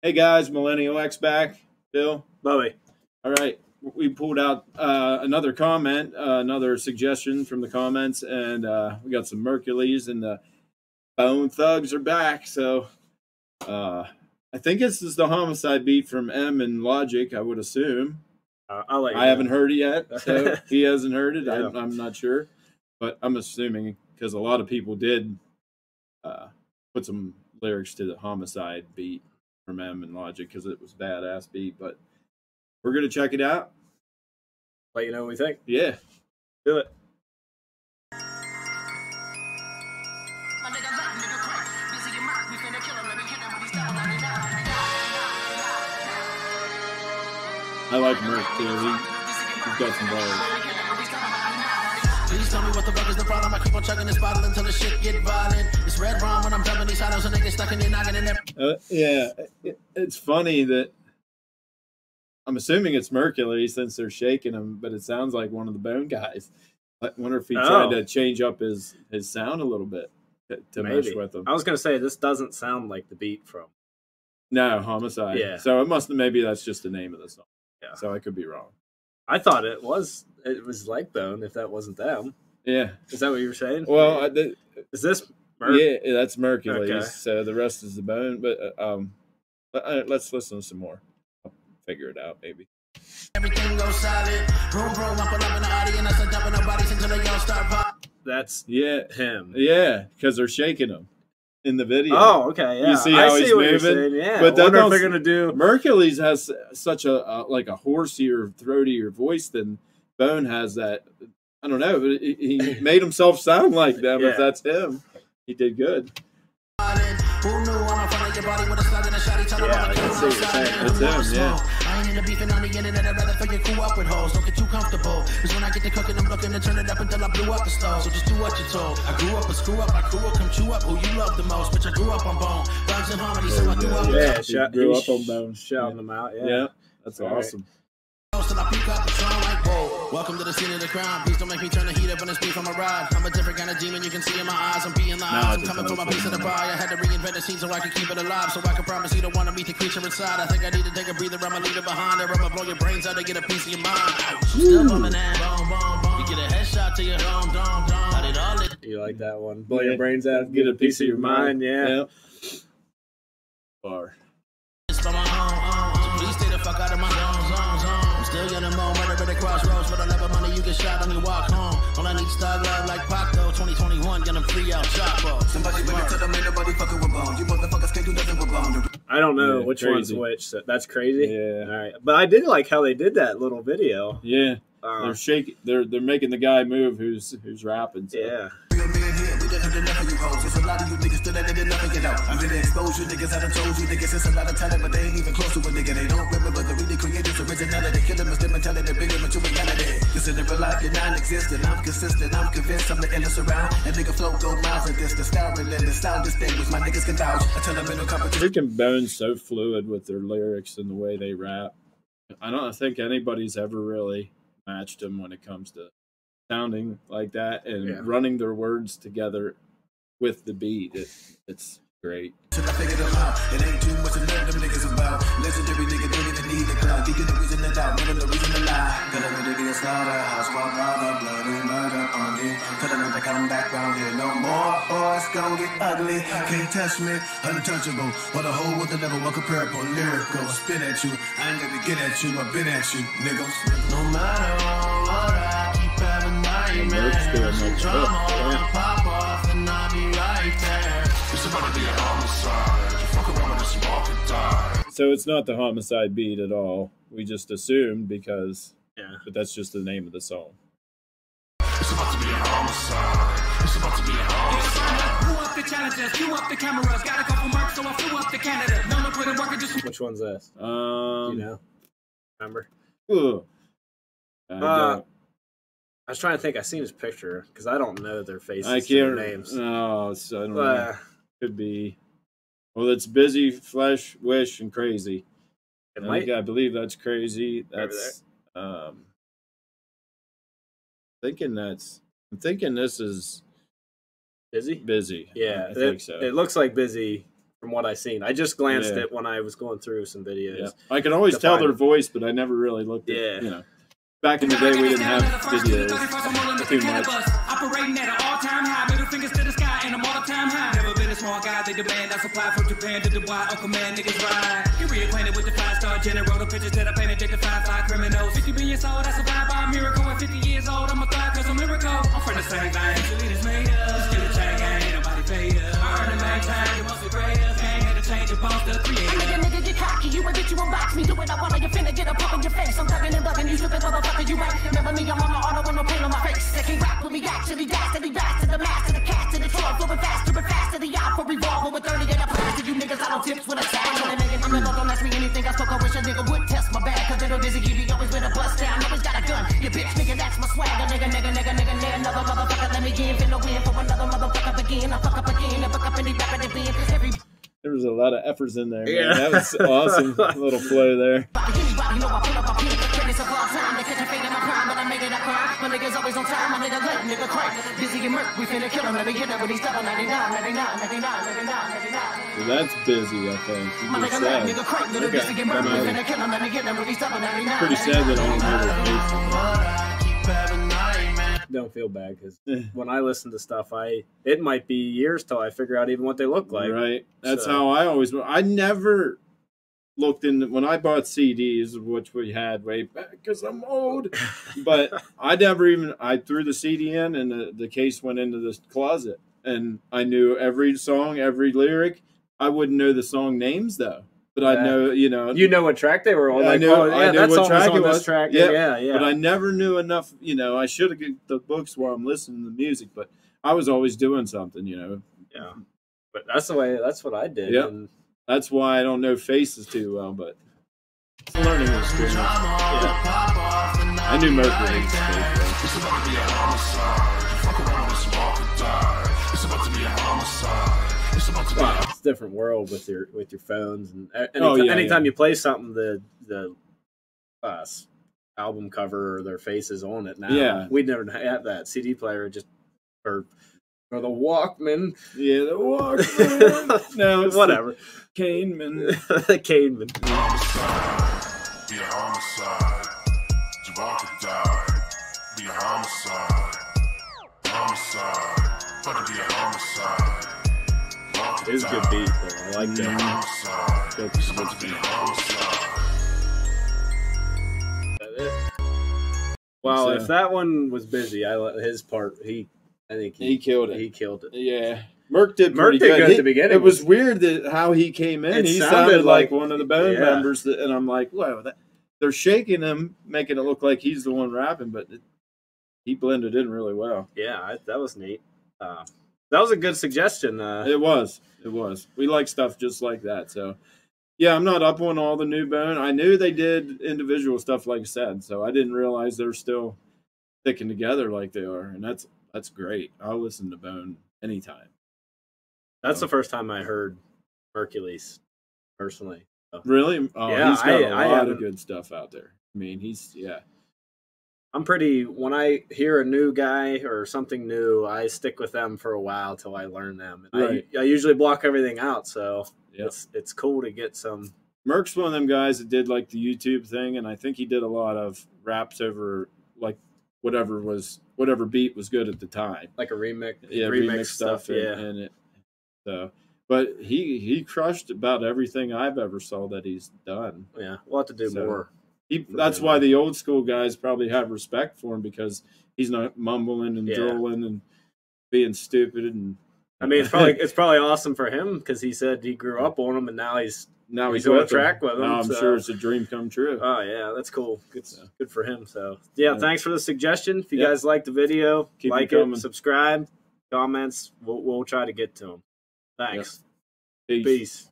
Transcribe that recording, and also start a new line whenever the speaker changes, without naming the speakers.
Hey guys, Millennial X back. Bill.
Bobby.
All right, we pulled out another comment, another suggestion from the comments, and we got some Merkules, and the Bone Thugs are back. So I think this is the Homicide beat from M and Logic, I would assume.
I'll let you
I haven't heard it yet, so he hasn't heard it.
Yeah.
I'm not sure, but I'm assuming because a lot of people did put some lyrics to the Homicide beat from M and Logic because it was a badass beat. But we're gonna check it out.
Let you know what we think.
Yeah,
Do it.
I like Merk too. He's got some bars.
Please tell me what the fuck is the problem. I keep on chugging this bottle until the shit get violent. It's red rum when I'm dumping these shadows and they get stuck in their noggin and
Yeah, it's funny that I'm assuming it's Merkules since they're shaking him, but it sounds like one of the Bone guys. I wonder if he tried to change up his sound a little bit to mesh with him.
I was gonna say this doesn't sound like the beat from
Homicide.
Yeah.
So it must maybe that's just the name of the song.
Yeah.
So I could be wrong.
I thought it was like Bone if that wasn't them.
Yeah.
Is that what you were saying?
Well,
is this Merk?
Yeah, that's Merkules.
Okay.
So the rest is the Bone. But let's listen to some more. I'll figure it out maybe.
everything goes silent. Boom, boom, I pull up in the audience. I dumping the bodies until they all start pop.
That's him.
Yeah, because they're shaking him in the video.
Oh, okay, yeah.
You see how he's
what
moving?
You're saying. Yeah,
But
I wonder if they're gonna do.
Merkules has such a like a hoarsier, throatier voice than Bone has. That I don't know, but he made himself sound like them.
Yeah.
If that's him, he did good.
Who knew I'm in front of your body with a slug and a shotty? Tell
Yeah, I
them
can see what you're saying.
It's him, yeah.
I ain't into beefing on the internet. I'd rather fuck your crew up with hoes. Don't get too comfortable. Cause when I get to cooking, I'm looking to turn it up until I blew up the stove. So just do what you're told. I grew up a screw up. My crew will come chew up who you love the most. Bitch, I grew up on Bone. Bugs and harmony, so I grew up.
Yeah,
Grew up on Bone.
shouting them out. Yeah,
Yeah, that's
All
awesome.
Till I peek up the throne like, whoa, welcome to the scene of the crime. Please don't make me turn the heat up when it's beef on my ride. I'm a different kind of demon, you can see in my eyes. I'm being live, I'm coming for my piece of the pie. I had to reinvent the scene so I could keep it alive. So I can promise you don't want to meet the creature inside. I think I need to take a breather, I'ma leave it behind. Or I'ma blow your brains out to get a piece of your mind. I'm still bumming that, boom, boom, boom. You get a headshot to your dome, dome, dome. I did all it.
You like that one? Blow your brains out, get a piece of your mind. Yeah.
Bar.
It's by my own. So please stay the fuck out of my zone. I'm still getting more murder at the crossroads. For the love of money, you get shot on your walk home. All I need is thug love like Pac though. 2021, get them free out Chapo. Somebody better tell them ain't nobody fucking with Bone. You motherfuckers can't do nothing with Bone.
I don't know
Yeah,
which
crazy.
one's which. So that's crazy.
Yeah.
All right, but I did like how they did that little video.
Yeah. They're shaking. They're making the guy move who's rapping. So.
Yeah.
Real men here, we done heard enough of you hoes. There's a lot of you niggas still that they didn't never get out. I'm gonna expose you niggas, I done told you niggas. It's a lot of talent, but they ain't even close to a nigga. They don't remember the really creators originality. Kill them as them and tell it they're bigger than true reality. Cause in real life, you're non-existent. I'm consistent, I'm convinced I'm the illest around. And nigga flow go miles in distance. Style relentless, sound distinguished. My niggas can vouch. I tell them in no competition.
Freaking Bone's so fluid with their lyrics and the way they rap. I don't think anybody's ever really matched them when it comes to sounding like that and running their words together with the beat. It's great.
Till I figure them out. It ain't too much to learn them niggas about. Legendary nigga don't even need the cloud. Give you the reason to doubt, give them the reason to lie. Gonna really be a slaughterhouse, while brother, blood and murder on you. Tell them never come back round here no more, or it's gonna get ugly. Can't touch me, untouchable. What a whole with the level, one comparable lyrical. Spin at you, I ain't gonna get at you, I've been at you, niggas. No matter what, I keep having nightmares. Drama, pop off, and I'll be right there. It's about to be a homicide. You fuck around with us, you all could die.
So it's not the Homicide beat at all. We just assumed because, but that's just the name of the song.
It's about to be a homicide. It's about to be a homicide.
Blew up the challenges, blew up the cameras, got a couple marks, so I flew up to Canada. No one put in work, just.
Which one's this? Do you know? Remember?
Ugh.
I was trying to think. I seen his picture because I don't know their faces.
I
or
can't.
their names.
No, so I don't know. Could be. Well, it's Busy, Flesh, Wish, and Crazy. I believe that's Crazy. That's. I'm thinking this is
Busy.
Busy.
Yeah,
I think so.
It looks like Busy from what I seen. I just glanced
Yeah.
at when I was going through some videos.
Yeah. I can always
to
tell
find
their
it.
voice, but I never really looked at,
Yeah.
you know. Back in the day, we didn't have videos too much.
Operating at an all-time high, middle fingers to the sky, and I'm all-time high. Never been a small guy, they demand I supply from Japan to Dubai. Uncle man, niggas ride. Get reacquainted with the 5-star general, the pictures that I painted, they define 5 criminals. 50 million sold, I survived by a miracle. At 50 years old, I'm a thrive cause I'm miracle. I'm from the same vein, the leaders made us. Still a chain gang, ain't nobody paid us. I earn the maintain, you mostly grade us. Gang had to change the boss, the creator.
Nigga, get cocky, you a bitch, you a box me. Do it, I wanna, you finna get a pop in your face. I'm thugging and bugging, you stupid motherfucker, you right. Remember me, I'm on the auto with no pain on my face. They can't rock with me, actually dastardly bastard. The master, the cat to the tour, flowing faster and faster. The eye for revolver with 30 and a blast. You niggas, I don't tips with a tag. When a nigga, I'm never don't ask me anything. I spoke, I wish a nigga would test my bag. Cause little dizzy, you be always been a bust down. Always got a gun, you bitch, nigga, that's my swagger. Nigga, another motherfucker, let me in. Finna win for another motherfucker begin. I fuck up again, and fuck up any rapper that be in. Every
There was a lot of efforts in there. Man.
Yeah.
That was awesome. Little flow there.
anybody know I pull up a pin. Credits a long time, they catch a fade in my prime, but I make it a crime. My niggas always on time, my nigga late, nigga crank. Busy and murk, we finna kill him, let me hit him with these double 99, 99, 99, 99, 99.
So that's busy, I think. You
My
just
nigga late,
said.
nigga crank, little
Okay.
busy and murk, we finna kill him, let me hit him with these double 99.
Pretty sad that I don't know their face.
Don't feel bad because when I listen to stuff, it might be years till I figure out even what they look like.
Right. That's
So-
how I always. I never looked in when I bought CDs, which we had way back because I'm old. But I never even. I threw the CD in, and the case went into the closet, and I knew every song, every lyric. I wouldn't know the song names though, but I
Yeah.
know
You know what track they were on.
I
Like,
knew-
oh,
I
yeah,
knew
that
what
song
track
was
it
on
was.
this track.
Yeah.
Yeah.
But I never knew enough. I should have get the books while I'm listening to the music, but I was always doing something.
Yeah. But that's what I did.
Yep.
And
That's why I don't know faces too well, but it's a learning experience.
yeah.
I knew Merkules.
It's about to be a homicide. Fuck around with some all could die. It's about to be a homicide. It's about to be a
It's a different world with your phones and
yeah.
anytime you play something, the album cover or their faces on it now.
Yeah.
We'd never have that CD player just or the Walkman.
Yeah, the Walkman. No, it's
Whatever.
the Kahneman.
The Caveman.
homicide. Be a homicide. Javon could die. Be a homicide. Homicide. About to be a homicide. Javon could
It's a good
die.
beat though. I like
Be a
that.
homicide. It's about to be a homicide.
Well,
So-
if that one was busy, his part. I think
He killed it.
He killed it.
Yeah. Merk did
Merk
pretty
did good at
He-
the beginning.
It was weird that how he came in.
It
He
sounded
sounded like
like-
one of the band
yeah.
members, and I'm like, wow, they're shaking him, making it look like he's the one rapping, but he blended in really well.
Yeah, that was neat. That was a good suggestion.
It was. We like stuff just like that. So, yeah, I'm not up on all the new Bone. I knew they did individual stuff, like I said, so I didn't realize they're still sticking together like they are, and that's great. I'll listen to Bone anytime.
That's the first time I heard Merkules personally. So
Really? Oh,
Yeah,
he's got a
I
lot
haven't-
of good stuff out there. I mean,
I'm pretty. When I hear a new guy or something new, I stick with them for a while till I learn them. And
Right.
I usually block everything out, so
Yep.
it's cool to get some.
Merck's one of them guys that did like the YouTube thing, and I think he did a lot of raps over like whatever beat was good at the time.
Like a remix,
Yeah, remix stuff. And it. So, but he crushed about everything I've ever saw that he's done.
yeah. We'll have to do
So-
more.
That's why the old school guys probably have respect for him, because he's not mumbling and
Yeah.
drooling and being stupid. And
I mean, it's probably awesome for him because he said he grew up on them and now he's
now
on a
with
track
them.
with him.
Now I'm
so-
sure it's a dream come true.
Oh yeah, that's cool. Good for him. So yeah,
Yeah.
thanks for the suggestion. If you
Yeah.
guys like the video,
Keep
like
it coming.
subscribe, comments. We'll try to get to them. Thanks.
Peace.
Peace.